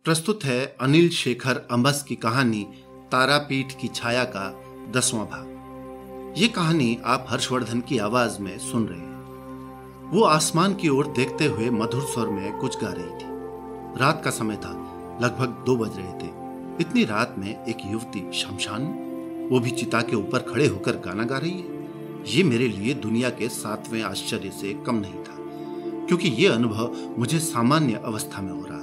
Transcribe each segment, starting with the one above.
प्रस्तुत है अनिल शेखर अम्बस की कहानी तारापीठ की छाया का 10वां भाग। ये कहानी आप हर्षवर्धन की आवाज में सुन रहे हैं। वो आसमान की ओर देखते हुए मधुर स्वर में कुछ गा रही थी। रात का समय था, लगभग 2 बज रहे थे। इतनी रात में एक युवती शमशान में, वो भी चिता के ऊपर खड़े होकर गाना गा रही है। ये मेरे लिए दुनिया के 7वें आश्चर्य से कम नहीं था, क्योंकि ये अनुभव मुझे सामान्य अवस्था में हो रहा था।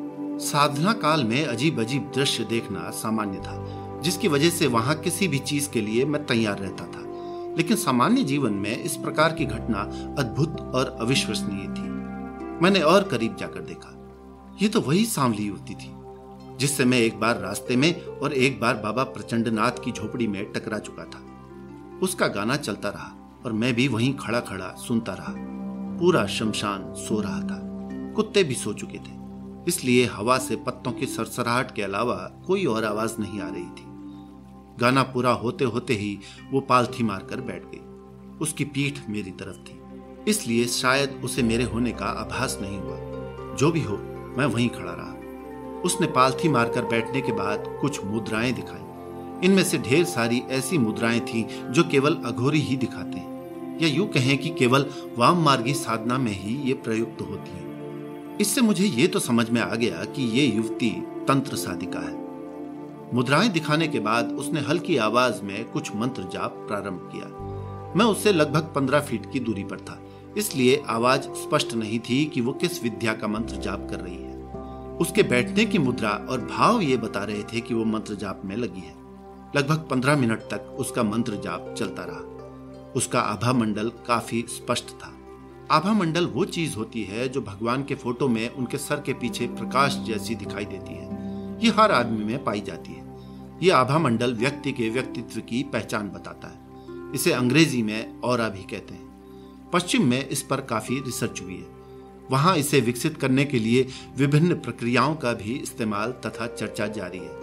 साधना काल में अजीब अजीब दृश्य देखना सामान्य था, जिसकी वजह से वहां किसी भी चीज के लिए मैं तैयार रहता था। लेकिन सामान्य जीवन में इस प्रकार की घटना अद्भुत और अविश्वसनीय थी। मैंने और करीब जाकर देखा। ये तो वही सांवली युवती थी जिससे मैं एक बार रास्ते में और एक बार बाबा प्रचंडनाथ की झोपड़ी में टकरा चुका था। उसका गाना चलता रहा और मैं भी वहीं खड़ा खड़ा सुनता रहा। पूरा शमशान सो रहा था, कुत्ते भी सो चुके थे, इसलिए हवा से पत्तों की सरसराहट के अलावा कोई और आवाज नहीं आ रही थी। गाना पूरा होते होते ही वो पालथी मारकर बैठ गई। उसकी पीठ मेरी तरफ थी, इसलिए शायद उसे मेरे होने का आभास नहीं हुआ। जो भी हो, मैं वहीं खड़ा रहा। उसने पालथी मारकर बैठने के बाद कुछ मुद्राएं दिखाई। इनमें से ढेर सारी ऐसी मुद्राएं थीं जो केवल अघोरी ही दिखाते हैं, या यूं कहें कि केवल वाम मार्गी साधना में ही ये प्रयुक्त होती है। इससे मुझे ये तो समझ में आ गया कि ये युवती तंत्र साधिका है। मुद्राएं दिखाने के बाद उसने हल्की आवाज में कुछ मंत्र जाप प्रारंभ किया। मैं उससे लगभग 15 फीट की दूरी पर था, इसलिए आवाज स्पष्ट नहीं थी कि वो किस विद्या का मंत्र जाप कर रही है। उसके बैठने की मुद्रा और भाव ये बता रहे थे कि वो मंत्र जाप में लगी है। लगभग 15 मिनट तक उसका मंत्र जाप चलता रहा। उसका आभा मंडल काफी स्पष्ट था। आभा मंडल वो चीज होती है जो भगवान के फोटो में उनके सर के पीछे प्रकाश जैसी दिखाई देती है। ये हर आदमी में पाई जाती है। ये आभा मंडल व्यक्ति के व्यक्तित्व की पहचान बताता है। इसे अंग्रेजी में ऑरा भी कहते हैं। पश्चिम में इस पर काफी रिसर्च हुई है। वहां इसे विकसित करने के लिए विभिन्न प्रक्रियाओं का भी इस्तेमाल तथा चर्चा जारी है।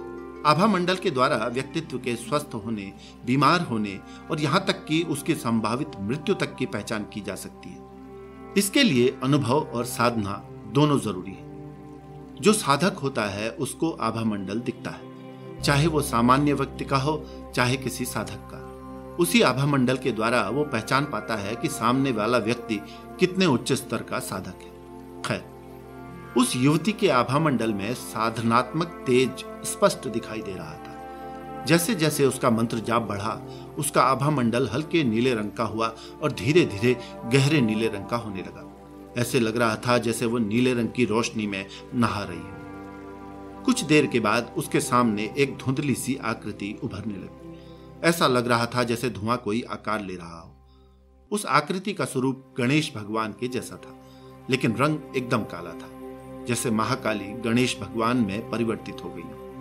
आभा मंडल के द्वारा व्यक्तित्व के स्वस्थ होने, बीमार होने और यहां तक कि उसकी संभावित मृत्यु तक की पहचान की जा सकती है। इसके लिए अनुभव और साधना दोनों जरूरी है। जो साधक होता है उसको आभा मंडल दिखता है, चाहे वो सामान्य व्यक्ति का हो चाहे किसी साधक का। उसी आभा मंडल के द्वारा वो पहचान पाता है कि सामने वाला व्यक्ति कितने उच्च स्तर का साधक है। खैर, उस युवती के आभा मंडल में साधनात्मक तेज स्पष्ट दिखाई दे रहा था। जैसे जैसे उसका मंत्र जाप बढ़ा, उसका आभा मंडल हल्के नीले रंग का हुआ और धीरे धीरे गहरे नीले रंग का होने लगा। ऐसे लग रहा था जैसे वो नीले रंग की रोशनी में नहा रही हो। कुछ देर के बाद उसके सामने एक धुंधली सी आकृति उभरने लगी। ऐसा लग रहा था जैसे धुआं कोई आकार ले रहा हो। उस आकृति का स्वरूप गणेश भगवान के जैसा था, लेकिन रंग एकदम काला था, जैसे महाकाली गणेश भगवान में परिवर्तित हो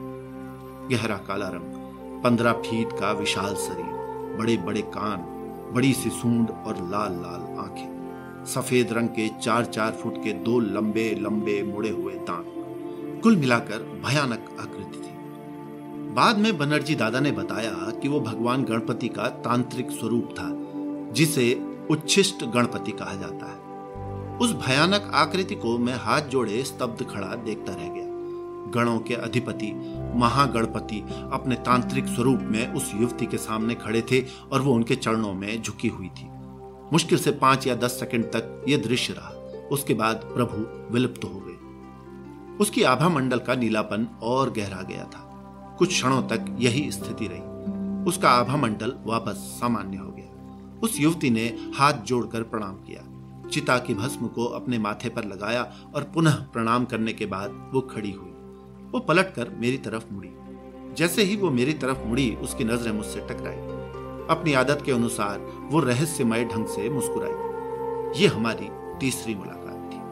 गई। गहरा काला रंग, 15 फीट का विशाल शरीर, बड़े बड़े कान, बड़ी सी सूंड और लाल लाल आंखें, सफेद रंग के 4-4 फुट के 2 लंबे लंबे मुड़े हुए दांत। कुल मिलाकर भयानक आकृति थी। बाद में बनर्जी दादा ने बताया कि वो भगवान गणपति का तांत्रिक स्वरूप था, जिसे उच्छिष्ट गणपति कहा जाता है। उस भयानक आकृति को मैं हाथ जोड़े स्तब्ध खड़ा देखता रह गया। गणों के अधिपति महागणपति अपने तांत्रिक स्वरूप में उस युवती के सामने खड़े थे और वो उनके चरणों में झुकी हुई थी। मुश्किल से 5 या 10 सेकंड तक यह दृश्य रहा। उसके बाद प्रभु विलुप्त हो गए। उसकी आभा मंडल का नीलापन और गहरा गया था। कुछ क्षणों तक यही स्थिति रही। उसका आभा मंडल वापस सामान्य हो गया। उस युवती ने हाथ जोड़कर प्रणाम किया, चिता की भस्म को अपने माथे पर लगाया और पुनः प्रणाम करने के बाद वो खड़ी हुई। वो पलटकर मेरी तरफ मुड़ी। जैसे ही वो मेरी तरफ मुड़ी, उसकी नजरें मुझसे टकराई। अपनी आदत के अनुसार वो रहस्यमय ढंग से मुस्कुराई। ये हमारी तीसरी मुलाकात थी।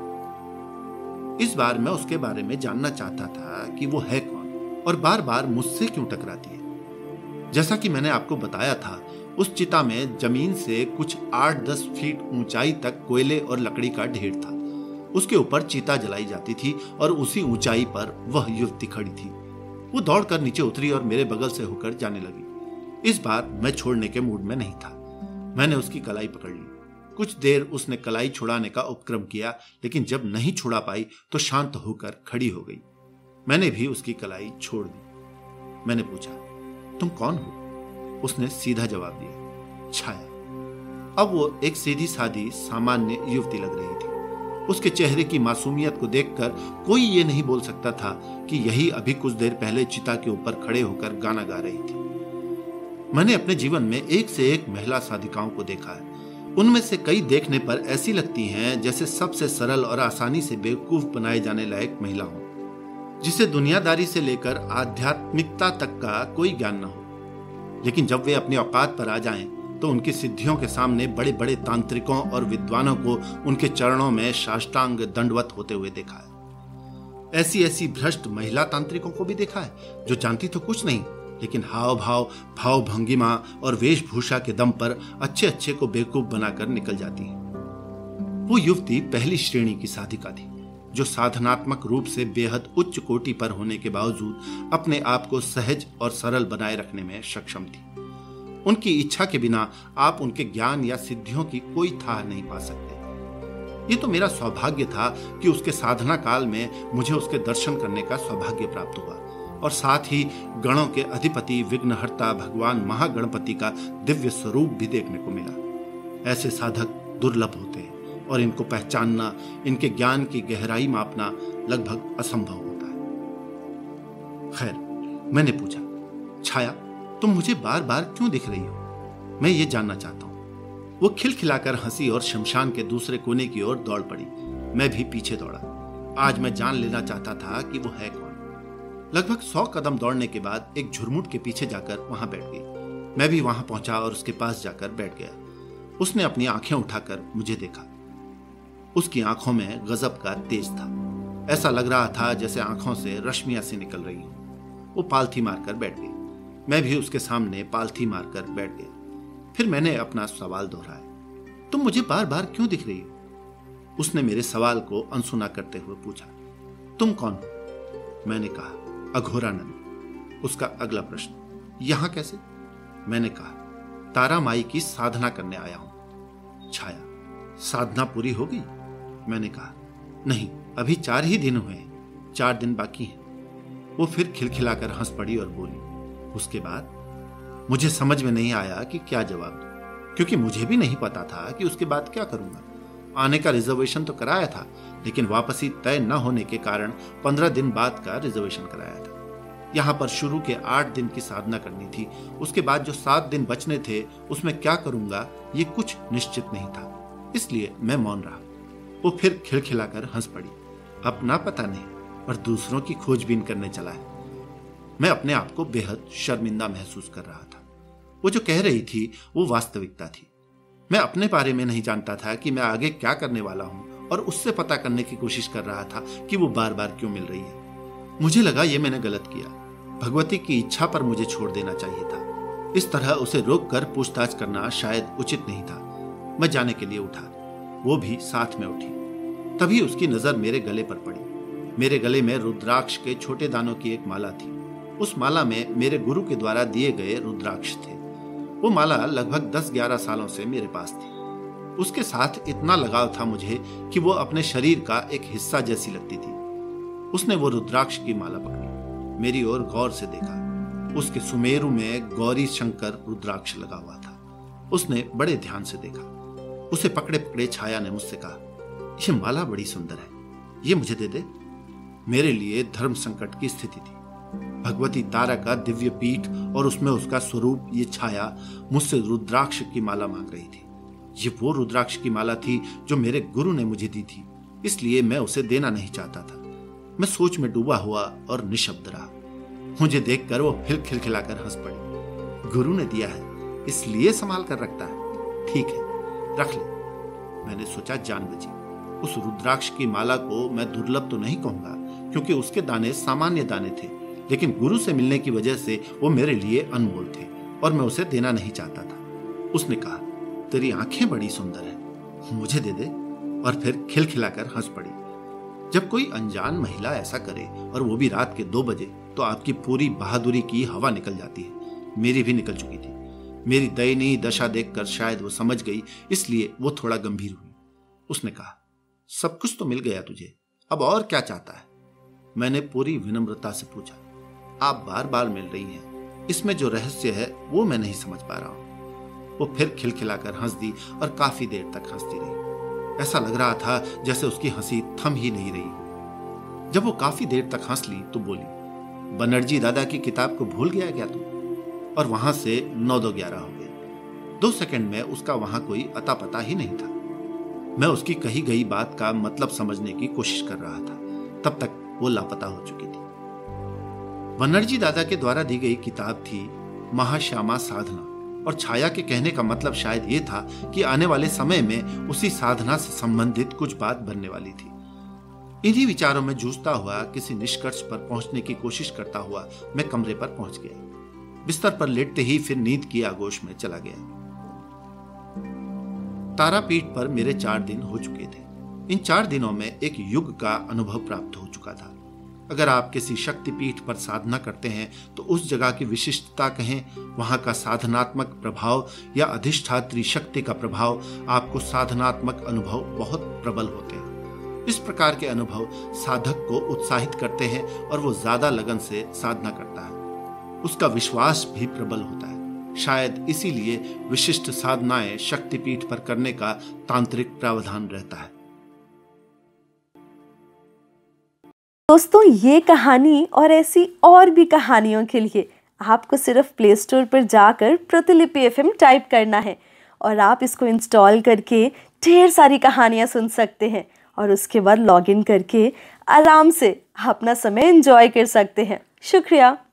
इस बार मैं उसके बारे में जानना चाहता था कि वो है कौन और बार बार मुझसे क्यों टकराती है। जैसा कि मैंने आपको बताया था, उस चिता में जमीन से कुछ 8-10 फीट ऊंचाई तक कोयले और लकड़ी का ढेर था। उसके ऊपर चिता जलाई जाती थी और उसी ऊंचाई पर वह युवती खड़ी थी। वो दौड़कर नीचे उतरी और मेरे बगल से होकर जाने लगी। इस बार मैं छोड़ने के मूड में नहीं था। मैंने उसकी कलाई पकड़ ली। कुछ देर उसने कलाई छुड़ाने का उपक्रम किया, लेकिन जब नहीं छुड़ा पाई तो शांत होकर खड़ी हो गई। मैंने भी उसकी कलाई छोड़ दी। मैंने पूछा, तुम कौन हो? उसने सीधा जवाब दिया, छाया। अब वो एक सीधी सादी सामान्य युवती लग रही थी। उसके चेहरे की मासूमियत को देखकर कोई ये नहीं बोल सकता था कि यही अभी कुछ देर पहले चिता के ऊपर खड़े होकर गाना गा रही थी। मैंने अपने जीवन में एक से एक महिला साधिकाओं को देखा है। उनमें से कई देखने पर ऐसी लगती हैं जैसे सबसे सरल और आसानी से बेवकूफ बनाए जाने लायक महिला हो, जिसे दुनियादारी से लेकर आध्यात्मिकता तक का कोई ज्ञान न हो। लेकिन जब वे अपनी औकात पर आ जाएं, तो उनकी सिद्धियों के सामने बड़े बड़े तांत्रिकों और विद्वानों को उनके चरणों में साष्टांग दंडवत होते हुए देखा है। ऐसी ऐसी भ्रष्ट महिला तांत्रिकों को भी देखा है जो जानती तो कुछ नहीं, लेकिन हाव भाव, भाव भंगिमा और वेशभूषा के दम पर अच्छे अच्छे को बेवकूफ बनाकर निकल जाती है। वो युवती पहली श्रेणी की साधिका थी, जो साधनात्मक रूप से बेहद उच्च कोटि पर होने के बावजूद अपने आप को सहज और सरल बनाए रखने में सक्षम थी। उनकी इच्छा के बिना आप उनके ज्ञान या सिद्धियों की कोई थाह नहीं पा सकते। ये तो मेरा सौभाग्य था कि उसके साधना काल में मुझे उसके दर्शन करने का सौभाग्य प्राप्त हुआ, और साथ ही गणों के अधिपति विघ्नहर्ता भगवान महागणपति का दिव्य स्वरूप भी देखने को मिला। ऐसे साधक दुर्लभ होते हैं और इनको पहचानना, इनके ज्ञान की गहराई मापना लगभग असंभव होता है। खैर, मैंने पूछा, छाया, तुम मुझे बार बार क्यों दिख रही हो? मैं ये जानना चाहता हूं। वो खिलखिलाकर हंसी और शमशान के दूसरे कोने की ओर दौड़ पड़ी। मैं भी पीछे दौड़ा। आज मैं जान लेना चाहता था कि वो है कौन। लगभग 100 कदम दौड़ने के बाद एक झुरमुट के पीछे जाकर वहां बैठ गई। मैं भी वहां पहुंचा और उसके पास जाकर बैठ गया। उसने अपनी आंखें उठाकर मुझे देखा। उसकी आंखों में गजब का तेज था। ऐसा लग रहा था जैसे आंखों से रश्मियां सी निकल रही हो। वो पालथी मारकर बैठ गई। मैं भी उसके सामने पालथी मारकर बैठ गया। फिर मैंने अपना सवाल दोहराया, तुम मुझे बार बार क्यों दिख रही हो? उसने मेरे सवाल को अनसुना करते हुए पूछा, तुम कौन हो? मैंने कहा, अघोरानंद। उसका अगला प्रश्न, यहां कैसे? मैंने कहा, तारा माई की साधना करने आया हूं। छाया, साधना पूरी हो गई? मैंने कहा, नहीं, अभी 4 ही दिन हुए, 4 दिन बाकी हैं। वो फिर खिलखिलाकर हंस पड़ी और बोली। उसके बाद मुझे समझ में नहीं आया कि क्या जवाब दूं, क्योंकि मुझे भी नहीं पता था कि उसके बाद क्या करूंगा। आने का रिजर्वेशन तो कराया था, लेकिन वापसी तय न होने के कारण 15 दिन बाद का रिजर्वेशन कराया था। यहां पर शुरू के 8 दिन की साधना करनी थी। उसके बाद जो 7 दिन बचने थे, उसमें क्या करूंगा ये कुछ निश्चित नहीं था, इसलिए मैं मौन रहा। वो फिर खिलखिलाकर हंस पड़ी। अपना पता नहीं, पर दूसरों की खोजबीन करने चला है। मैं अपने आप को बेहद शर्मिंदा महसूस कर रहा था। वो जो कह रही थी वो वास्तविकता थी। मैं अपने बारे में नहीं जानता था कि मैं आगे क्या करने वाला हूं, और उससे पता करने की कोशिश कर रहा था कि वो बार बार क्यों मिल रही है। मुझे लगा ये मैंने गलत किया। भगवती की इच्छा पर मुझे छोड़ देना चाहिए था। इस तरह उसे रोककर पूछताछ करना शायद उचित नहीं था। मैं जाने के लिए उठा, वो भी साथ में उठी। तभी उसकी नजर मेरे गले पर पड़ी। मेरे गले में रुद्राक्ष के छोटे दानों की एक माला थी। उस माला में मेरे गुरु के द्वारा दिए गए रुद्राक्ष थे। वो माला लगभग 10-11 सालों से मेरे पास थी। उसके साथ इतना लगाव था मुझे कि वो अपने शरीर का एक हिस्सा जैसी लगती थी। उसने वो रुद्राक्ष की माला पकड़ी, मेरी ओर गौर से देखा। उसके सुमेरु में गौरी शंकर रुद्राक्ष लगा हुआ था। उसने बड़े ध्यान से देखा। उसे पकड़े पकड़े छाया ने मुझसे कहा, यह माला बड़ी सुंदर है, ये मुझे दे दे। मेरे लिए धर्म संकट की स्थिति थी। भगवती तारा का दिव्य पीठ और उसमें उसका स्वरूप, ये छाया मुझसे रुद्राक्ष की माला मांग रही थी। ये वो रुद्राक्ष की माला थी जो मेरे गुरु ने मुझे दी थी, इसलिए मैं उसे देना नहीं चाहता था। मैं सोच में डूबा हुआ और निशब्द रहा। मुझे देखकर वो फिर खिलखिलाकर हंस पड़ी। गुरु ने दिया है इसलिए संभाल कर रखता है, ठीक है, रख ले। मैंने सोचा जान बची। उस रुद्राक्ष की माला को मैं दुर्लभ तो नहीं कहूंगा, क्योंकि उसके दाने सामान्य दाने थे, लेकिन गुरु से मिलने की वजह से वो मेरे लिए अनमोल थे और मैं उसे देना नहीं चाहता था। उसने कहा, तेरी आंखें बड़ी सुंदर हैं, मुझे दे दे। और फिर खिलखिलाकर हंस पड़ी। जब कोई अनजान महिला ऐसा करे और वो भी रात के 2 बजे, तो आपकी पूरी बहादुरी की हवा निकल जाती है। मेरी भी निकल चुकी थी। मेरी दयनीय दशा देखकर शायद वो समझ गई, इसलिए वो थोड़ा गंभीर हुई। उसने कहा, सब कुछ तो मिल गया तुझे, अब और क्या चाहता है? मैंने पूरी विनम्रता से पूछा। आप बार बार मिल रही हैं, इसमें जो रहस्य है वो मैं नहीं समझ पा रहा हूं। वो फिर खिलखिलाकर हंस दी और काफी देर तक हंसती रही। ऐसा लग रहा था जैसे उसकी हंसी थम ही नहीं रही। जब वो काफी देर तक हंस ली तो बोली, बनर्जी दादा की किताब को भूल गया क्या तू? और वहां से 9-11 हो गए। 2 सेकंड में उसका वहां कोई अता पता ही नहीं था। मैं उसकी कही गई बात का मतलब समझने की कोशिश कर रहा था, तब तक वो लापता हो चुकी थी। बनर्जी दादा के द्वारा दी गई किताब थी महाश्यामा साधना, और छाया के कहने का मतलब शायद ये था कि आने वाले समय में उसी साधना से संबंधित कुछ बात बनने वाली थी। इन्हीं विचारों में जूझता हुआ, किसी निष्कर्ष पर पहुंचने की कोशिश करता हुआ मैं कमरे पर पहुंच गया। बिस्तर पर लेटते ही फिर नींद की आगोश में चला गया। तारापीठ पर मेरे 4 दिन हो चुके थे। इन 4 दिनों में एक युग का अनुभव प्राप्त हो चुका था। अगर आप किसी शक्तिपीठ पर साधना करते हैं तो उस जगह की विशिष्टता कहें, वहां का साधनात्मक प्रभाव या अधिष्ठात्री शक्ति का प्रभाव, आपको साधनात्मक अनुभव बहुत प्रबल होते हैं। इस प्रकार के अनुभव साधक को उत्साहित करते हैं और वो ज्यादा लगन से साधना करता है। उसका विश्वास भी प्रबल होता है। शायद इसीलिए विशिष्ट साधनाएं शक्तिपीठ पर करने का तांत्रिक प्रावधान रहता है। दोस्तों, ये कहानी और ऐसी और भी कहानियों के लिए आपको सिर्फ प्ले स्टोर पर जाकर प्रतिलिपि FM टाइप करना है और आप इसको इंस्टॉल करके ढेर सारी कहानियाँ सुन सकते हैं और उसके बाद लॉगिन करके आराम से अपना समय एंजॉय कर सकते हैं। शुक्रिया।